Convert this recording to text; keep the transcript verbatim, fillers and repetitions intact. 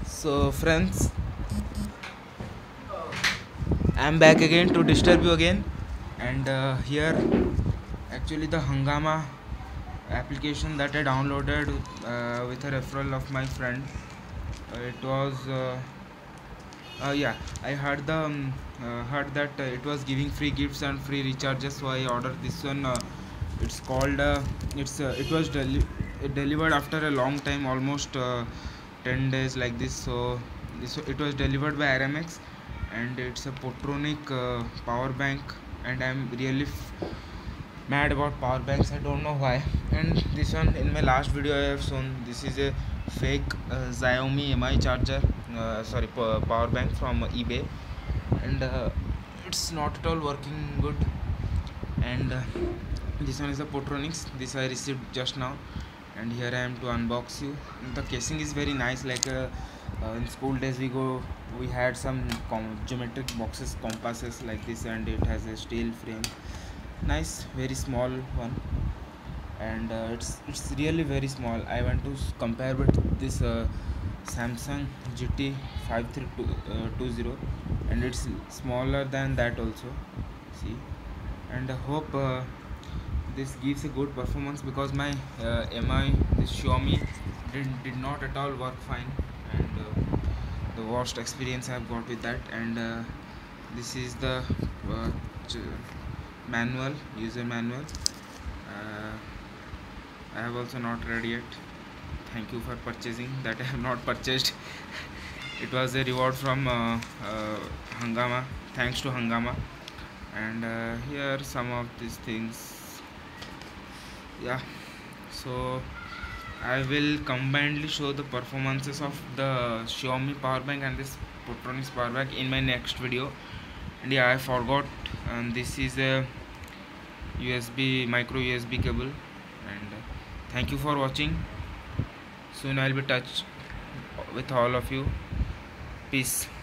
So friends, I'm back again to disturb you again, and uh, here actually the Hungama application that I downloaded uh, with a referral of my friend. Uh, it was uh, uh, yeah, I heard the um, uh, heard that uh, it was giving free gifts and free recharges, so I ordered this one. Uh, it's called uh, it's uh, it was deli- it delivered after a long time, almost uh, ten days like this. So this it was delivered by Aramex, and it's a Potronic uh, power bank, and I'm really f- mad about power banks. I don't know why. And this one, in my last video I have shown, this is a fake uh, Xiaomi M I charger, uh, sorry, p- power bank from eBay, and uh, it's not at all working good. And uh, this one is the Potronics. This I received just now, and here I am to unbox you. The casing is very nice, like uh, uh, in school days we go we had some com- geometric boxes, compasses like this, and it has a steel frame. Nice, very small one, and uh, it's it's really very small. I want to s- compare with this uh, Samsung G T five three two zero, and it's smaller than that also. See, and I hope uh, this gives a good performance, because my uh, M I, this Xiaomi, did, did not at all work fine, and uh, the worst experience I've got with that. And uh, this is the uh, manual, user manual. uh, I have also not read yet. Thank you for purchasing that. I have not purchased. It was a reward from uh, uh, Hungama. Thanks to Hungama. And uh, here are some of these things. Yeah. So I will combinedly show the performances of the Xiaomi power bank and this Potronics power bank in my next video. And yeah, I forgot. And this is a U S B, micro U S B cable. And uh, thank you for watching. Soon I'll be touched with all of you. Peace.